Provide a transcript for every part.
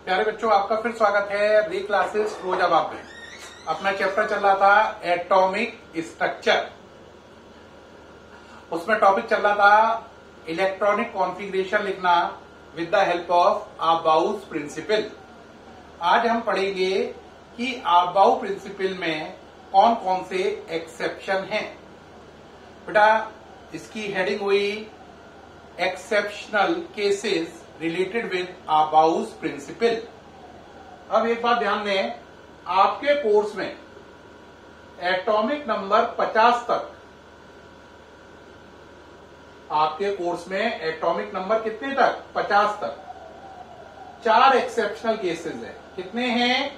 प्यारे बच्चों, आपका फिर स्वागत है री क्लासेस रोजाबाब में। अपना चैप्टर चल रहा था एटॉमिक स्ट्रक्चर। उसमें टॉपिक चल रहा था इलेक्ट्रॉनिक कॉन्फ़िगरेशन लिखना with the help of Aufbau principle. आज हम पढ़ेंगे कि अबाउ प्रिंसिपल में कौन कौन से एक्सेप्शन हैं। बेटा, इसकी हेडिंग हुई exceptional cases related with Aufbau principle. अब एक बात ध्यान दें, आपके कोर्स में एटॉमिक नंबर 50 तक, आपके कोर्स में एटॉमिक नंबर कितने तक? 50 तक। 4 एक्सेप्शनल केसेस हैं। कितने हैं?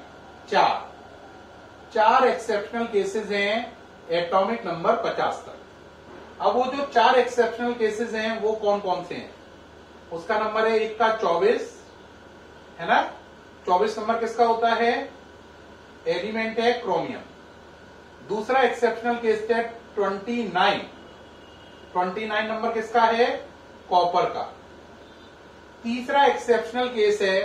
4 एक्सेप्शनल केसेस हैं एटॉमिक नंबर 50 तक। अब वो जो 4 एक्सेप्शनल केसेस हैं वो कौन कौन से हैं? उसका नंबर है, एक का 24 है ना। 24 नंबर किसका होता है? एलिमेंट है क्रोमियम। दूसरा एक्सेप्शनल केस है 29 नंबर किसका है? कॉपर का। तीसरा एक्सेप्शनल केस है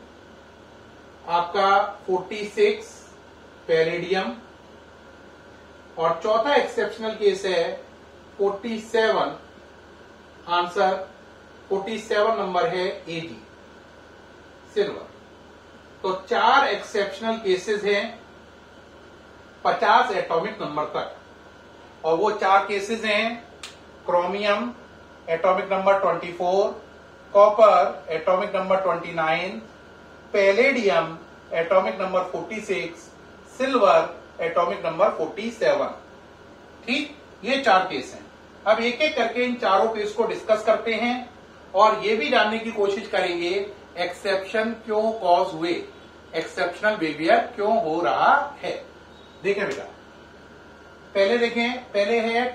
आपका 46 पैलेडियम। और चौथा एक्सेप्शनल केस है 47। आंसर 47 नंबर है एजी, सिल्वर। तो 4 एक्सेप्शनल केसेस हैं 50 एटॉमिक नंबर तक। और वो 4 केसेस हैं chromium atomic number 24, copper atomic number 29, palladium atomic number 46, silver atomic number 47। ठीक, ये 4 केस हैं। अब एक एक करके इन चारों केस को डिस्कस करते हैं और ये भी जानने की कोशिश करेंगे एक्सेप्शन क्यों कॉज हुए, एक्सेप्शनल बिहेवियर क्यों हो रहा है। देखें बेटा, पहले देखें, पहले है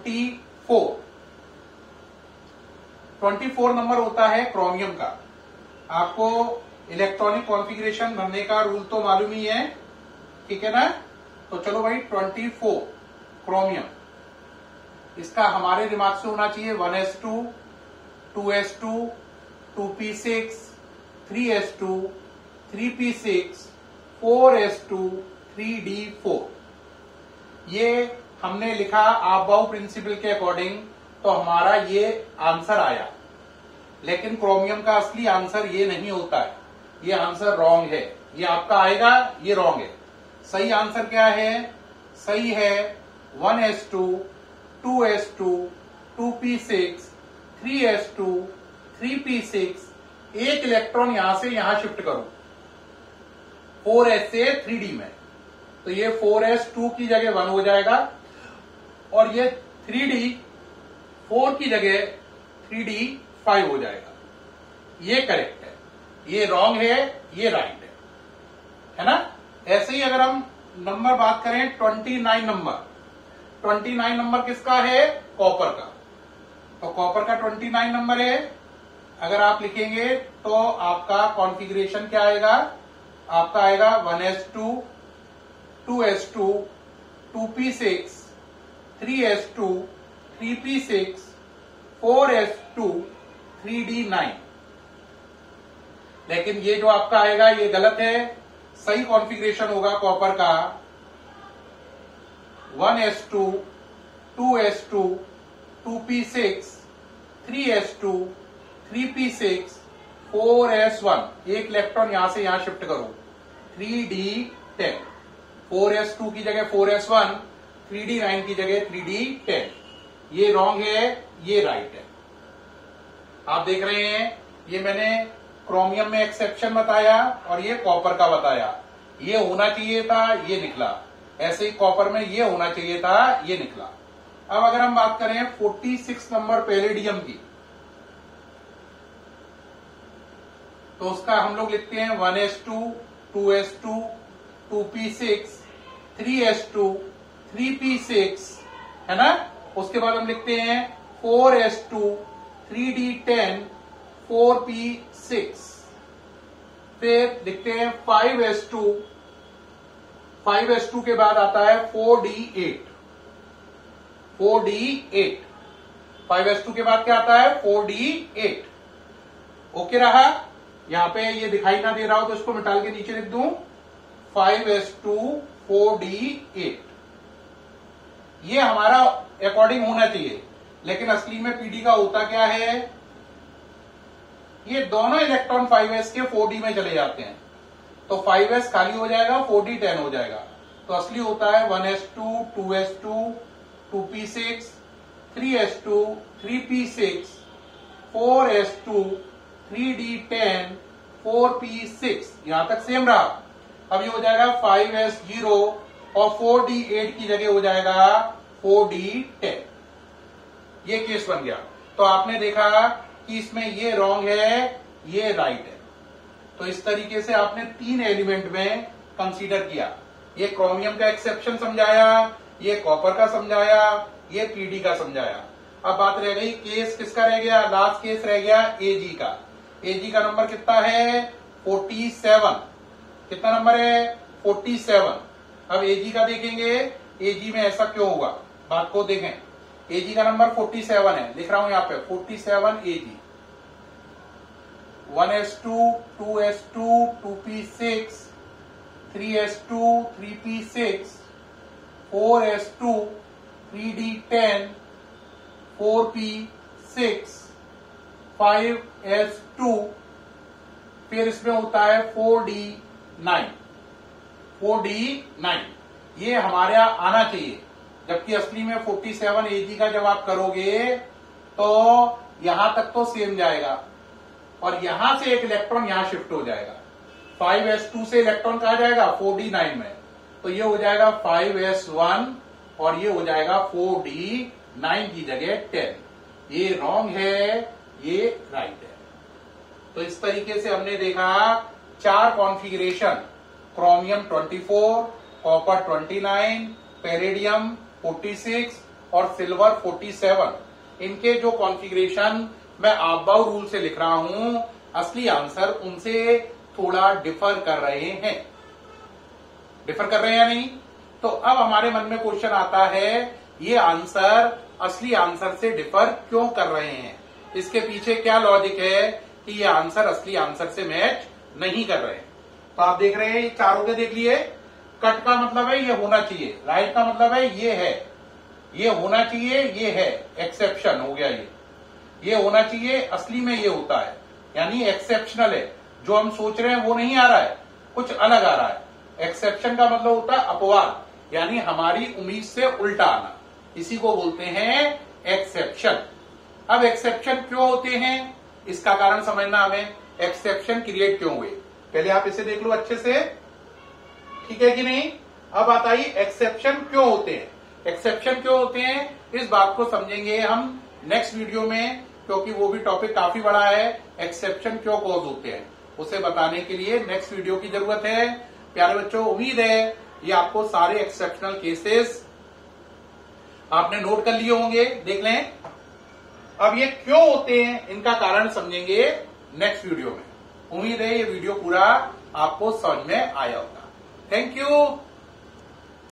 24 नंबर होता है क्रोमियम का। आपको इलेक्ट्रॉनिक कॉन्फ़िगरेशन भरने का रूल तो मालूम ही है, ठीक है ना। तो चलो भाई, 24 क्रोमियम, इसका हमारे दिमाग से होना चाहिए 1s2, 2s2, 2p6, 3s2, 3p6, 4s2, 3d4। ये हमने लिखा अबाउ प्रिंसिपल के अकॉर्डिंग, तो हमारा ये आंसर आया। लेकिन क्रोमियम का असली आंसर ये नहीं होता है, ये आंसर रॉन्ग है। ये आपका आएगा, ये रॉन्ग है। सही आंसर क्या है? सही है 1s2, 2s2, 2p6, 3s2, 3p6। एक इलेक्ट्रॉन यहां से यहां शिफ्ट करो 4s से 3d में, तो ये 4s2 की जगह 1 हो जाएगा और ये 3d 4 की जगह 3d 5 हो जाएगा। ये करेक्ट है, ये रॉन्ग है, ये राइट है ना। ऐसे ही अगर हम नंबर बात करें 29 नंबर किसका है? कॉपर का। तो कॉपर का 29 नंबर है। अगर आप लिखेंगे तो आपका कॉन्फ़िगरेशन क्या आएगा? आपका आएगा 1s2, 2s2, 2p6, 3s2, 3p6, 4s2, 3d9। लेकिन ये जो आपका आएगा ये गलत है। सही कॉन्फ़िगरेशन होगा कॉपर का 1s2, 2s2, 2p6, 3s2, 3p6, 4s1। एक इलेक्ट्रॉन यहां से यहां शिफ्ट करो 3d10। 4s2 की जगह 4s1, 3d9 की जगह 3d10। ये रॉन्ग है, ये राइट है। आप देख रहे हैं, ये मैंने क्रोमियम में एक्सेप्शन बताया और ये कॉपर का बताया। ये होना चाहिए था, ये निकला। ऐसे ही कॉपर में ये होना चाहिए था, ये निकला। अब अगर हम बात करें 46 नंबर पैलेडियम की, तो उसका हम लोग लिखते हैं 1s2, 2s2, 2p6, 3s2, 3p6, है ना। उसके बाद हम लिखते हैं 4s2, 3d10, 4p6। फिर लिखते हैं 5s2 के बाद आता है 4d8। 5s2 के बाद क्या आता है? 4d8। ओके रहा। यहां पे ये दिखाई ना दे रहा हो तो इसको मिटाल के नीचे लिख दूं 5s2 4d8। ये हमारा अकॉर्डिंग होना चाहिए, लेकिन असली में पीडी का होता क्या है, ये दोनों इलेक्ट्रॉन 5s के 4d में चले जाते हैं, तो 5s खाली हो जाएगा, 4d 10 हो जाएगा। तो असली होता है 1s2 2s2 2p6 3s2 3p6 4s2 3d10 4p6, यहां तक सेम रहा। अब ये हो जाएगा 5s0 और 4d8 की जगह हो जाएगा 4d10। ये केस बन गया। तो आपने देखा कि इसमें ये रॉन्ग है, ये राइट है। तो इस तरीके से आपने 3 एलिमेंट में कंसीडर किया। ये क्रोमियम का एक्सेप्शन समझाया, ये कॉपर का समझाया, ये पीडी का समझाया। अब बात रह गई केस किसका रह गया, लास्ट केस रह गया एजी का। एजी का नंबर कितना है 47। कितना नंबर है 47। अब एजी का देखेंगे, एजी में ऐसा क्यों होगा, बात को देखें। एजी का नंबर 47 है, लिख रहा हूं यहां पे 47 एजी। 1s2 2s2 2p6 3s2 3p6 4s2 3d10 4p6 5s2, फिर इसमें होता है 4d9 4d9। ये हमारे यहां आना चाहिए, जबकि असली में 47 एजी का जब आप करोगे तो यहां तक तो सेम जाएगा और यहां से एक इलेक्ट्रॉन यहां शिफ्ट हो जाएगा। 5s2 से इलेक्ट्रॉन कहा जाएगा 4d9 में, तो ये हो जाएगा 5s1 और ये हो जाएगा 4d9 की जगह 10। ये रॉन्ग है, ये राइट है। तो इस तरीके से हमने देखा 4 कॉन्फ़िगरेशन, क्रोमियम 24, कॉपर 29, पेरिडियम 46 और सिल्वर 47। इनके जो कॉन्फ़िगरेशन मैं आबाउ रूल से लिख रहा हूं, असली आंसर उनसे थोड़ा डिफर कर रहे हैं। डिफर कर रहे हैं या नहीं? तो अब हमारे मन में क्वेश्चन आता है, ये आंसर असली आंसर से डिफर क्यों कर रहे हैं? इसके पीछे क्या लॉजिक है कि ये आंसर असली आंसर से मैच नहीं कर रहे हैं? तो आप देख रहे हैं ये चारों के देख लिए। कट का मतलब है ये होना चाहिए, राइट का मतलब है ये है, ये होना चाहिए, ये है, एक्सेप्शन हो गया। ये होना चाहिए, असली में ये होता है, यानी एक्सेप्शनल है। जो हम सोच रहे हैं वो नहीं आ रहा है, कुछ अलग आ रहा है। एक्सेप्शन का मतलब होता है अपवाद, यानी हमारी उम्मीद से उल्टा आना, इसी को बोलते हैं एक्सेप्शन। अब एक्सेप्शन क्यों होते हैं, इसका कारण समझना हमें। एक्सेप्शन क्रिएट क्यों हुए, पहले आप इसे देख लो अच्छे से, ठीक है कि नहीं? अब बात आई एक्सेप्शन क्यों होते हैं। एक्सेप्शन क्यों होते हैं, इस बात को समझेंगे हम नेक्स्ट वीडियो में, क्योंकि वो भी टॉपिक काफी बड़ा है। एक्सेप्शन क्यों कॉज होते हैं उसे बताने के लिए नेक्स्ट वीडियो की जरूरत है। प्यारे बच्चों, उम्मीद है ये आपको सारे एक्सेप्शनल केसेस आपने नोट कर लिए होंगे, देख लें। अब ये क्यों होते हैं, इनका कारण समझेंगे नेक्स्ट वीडियो में। उम्मीद है ये वीडियो पूरा आपको समझ में आया होगा। Thank you.